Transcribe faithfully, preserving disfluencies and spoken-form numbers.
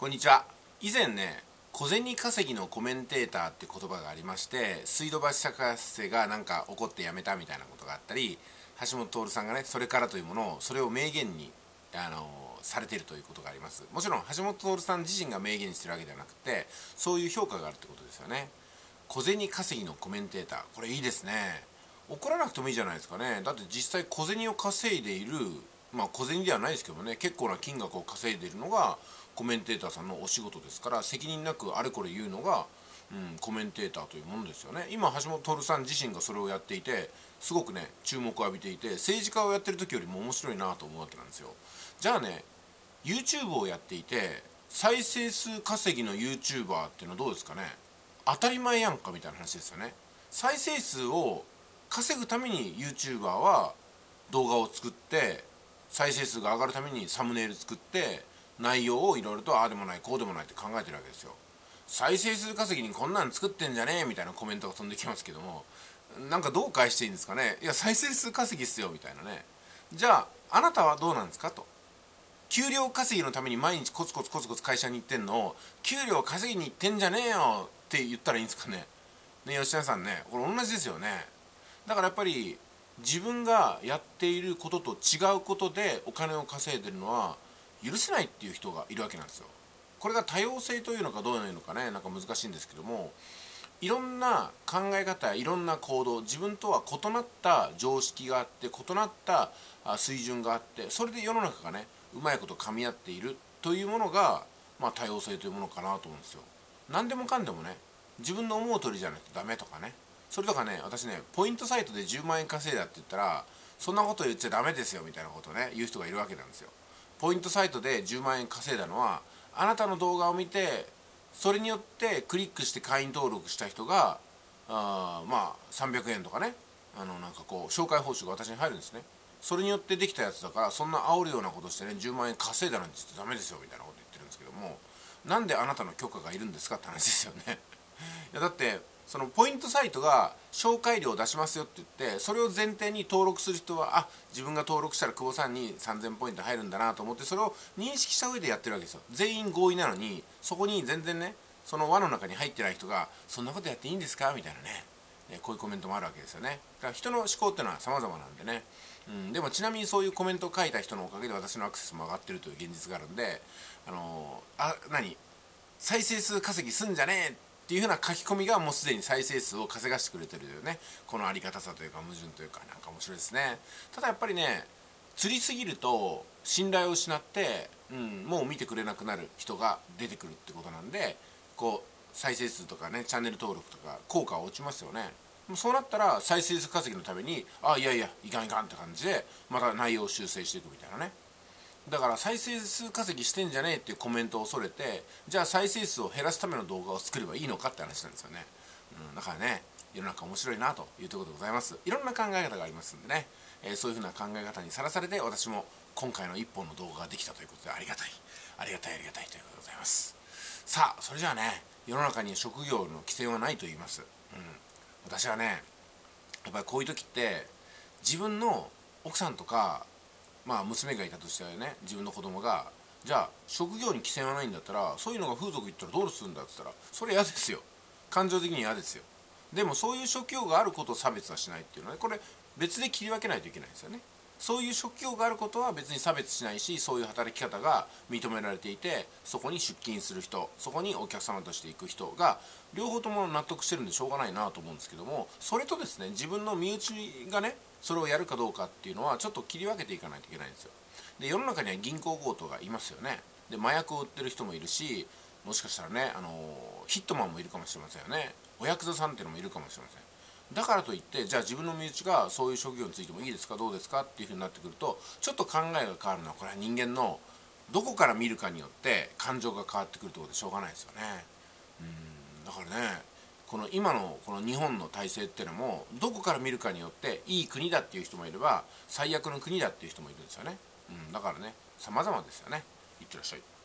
こんにちは。以前ね、小銭稼ぎのコメンテーターって言葉がありまして、水道橋博士がなんか怒ってやめたみたいなことがあったり、橋本徹さんがね、それからというものを、それを名言に、あのされているということがあります。もちろん橋本徹さん自身が名言にしてるわけではなくて、そういう評価があるってことですよね。小銭稼ぎのコメンテーター、これいいですね。怒らなくてもいいじゃないですかね。だって実際小銭を稼いでいる、まあ小銭ではないですけどね、結構な金額を稼いでいるのがコメンテーターさんのお仕事ですから、責任なくあれこれ言うのが、うん、コメンテーターというものですよね。今橋本徹さん自身がそれをやっていて、すごくね注目を浴びていて、政治家をやってる時よりも面白いなと思うわけなんですよ。じゃあね、 YouTube をやっていて再生数稼ぎの YouTuber っていうのはどうですかね。当たり前やんかみたいな話ですよね。再生数を稼ぐために YouTuber は動画を作って、再生数が上がるためにサムネイル作って、内容をいろいろとああでもないこうでもないって考えてるわけですよ。再生数稼ぎにこんなん作ってんじゃねえみたいなコメントが飛んできますけども、なんかどう返していいんですかね。いや再生数稼ぎっすよみたいなね。じゃああなたはどうなんですかと。給料稼ぎのために毎日コツコツコツコツ会社に行ってんのを、給料稼ぎに行ってんじゃねえよって言ったらいいんですかね。ね、吉田さんね、これ同じですよね。だからやっぱり自分がやっていることと違うことでお金を稼いでるのは許せないっていう人がいるわけなんですよ。これが多様性というのかどういうのかね、なんか難しいんですけども、いろんな考え方やいろんな行動、自分とは異なった常識があって、異なった水準があって、それで世の中がねうまいこと噛み合っているというものが、まあ、多様性というものかなと思うんですよ。何でもかんでもね自分の思う通りじゃないとダメとかね。それとかね、私ねポイントサイトでじゅうまんえん稼いだって言ったら、そんなこと言っちゃダメですよみたいなことをね言う人がいるわけなんですよ。ポイントサイトでじゅうまんえん稼いだのは、あなたの動画を見て、それによってクリックして会員登録した人があまあさんびゃくえんとかね、あのなんかこう紹介報酬が私に入るんですね。それによってできたやつだから、そんな煽るようなことしてねじゅうまんえん稼いだなんて言ってダメですよみたいなこと言ってるんですけども、なんであなたの許可がいるんですかって話ですよね。いやだってそのポイントサイトが紹介料を出しますよって言って、それを前提に登録する人は、あ、自分が登録したら久保さんにさんぜんポイント入るんだなと思って、それを認識した上でやってるわけですよ。全員合意なのに、そこに全然ねその輪の中に入ってない人がそんなことやっていいんですかみたいなね、えこういうコメントもあるわけですよね。だから人の思考っていうのは様々なんでね、うん、でもちなみにそういうコメントを書いた人のおかげで私のアクセスも上がってるという現実があるんで、あのー、あ何再生数稼ぎすんじゃねえっていうふうな書き込みがもうすでに再生数を稼がしてくれてるというね、このありがたさというか矛盾というか、なんか面白いですね。ただやっぱりね、釣りすぎると信頼を失って、うん、もう見てくれなくなる人が出てくるってことなんで、こう再生数とかねチャンネル登録とか効果は落ちますよね。そうなったら再生数稼ぎのために、あいやいやいかんいかんって感じでまた内容を修正していくみたいなね。だから再生数稼ぎしてんじゃねえっていうコメントを恐れて、じゃあ再生数を減らすための動画を作ればいいのかって話なんですよね。うん、だからね、世の中面白いなというところでございます。いろんな考え方がありますんでね、えー、そういうふうな考え方にさらされて、私も今回の一本の動画ができたということで、ありがたいありがたいありがたいということでございます。さあそれじゃあね、世の中に職業の規制はないと言います。うん、私はねやっぱりこういう時って、自分の奥さんとか、まあ娘がいたとしてね、自分の子供が、じゃあ職業に規制はないんだったら、そういうのが風俗行ったらどうするんだって言ったら、それ嫌ですよ。感情的に嫌ですよ。でもそういう職業があることを差別はしないっていうのはね、これ別で切り分けないといけないんですよね。そういう職業があることは別に差別しないし、そういう働き方が認められていて、そこに出勤する人、そこにお客様として行く人が両方とも納得してるんでしょうがないなと思うんですけども、それとですね、自分の身内がねそれをやるかどうかっていうのはちょっと切り分けていかないといけないんですよ。で世の中には銀行強盗がいますよね。で麻薬を売ってる人もいるし、もしかしたらね、あのヒットマンもいるかもしれませんよね。おヤクザさんっていうのもいるかもしれません。だからといって、じゃあ自分の身内がそういう職業についてもいいですかどうですかっていうふうになってくると、ちょっと考えが変わるのは、これは人間のどこから見るかによって感情が変わってくるところでしょうがないですよね。うんだからね、この今のこの日本の体制っていうのも、どこから見るかによっていい国だっていう人もいれば最悪の国だっていう人もいるんですよね。うん、だからね、様々ですよね。いってらっしゃい。